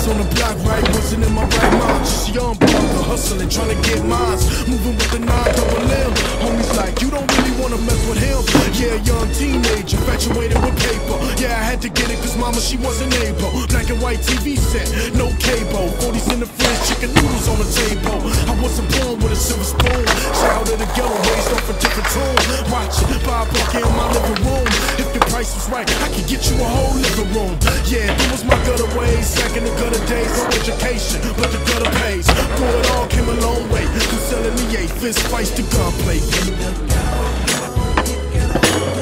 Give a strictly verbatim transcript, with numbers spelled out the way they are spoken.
was on the block, right? Wasn't in my right mind. Just a young brother hustling, trying to get mines. Moving with the nine double M. Homies like, you don't really wanna mess with him. Yeah, young teenager, infatuated with paper. Yeah, I had to get it cause mama, she wasn't able. Black and white T V set, no cable. forties in the fridge, chicken noodles on the table. I wasn't born with a silver spoon. Child of the ghetto, raised off a different tune. Watch it, buy a bucket in my living room. If the price was right, I could get you a whole living room. Yeah, that was my gutter ways. Back in the gutter days, no education, but the gutter pays. Through it all, came a long way. From selling the eight, fist fights to gunplay.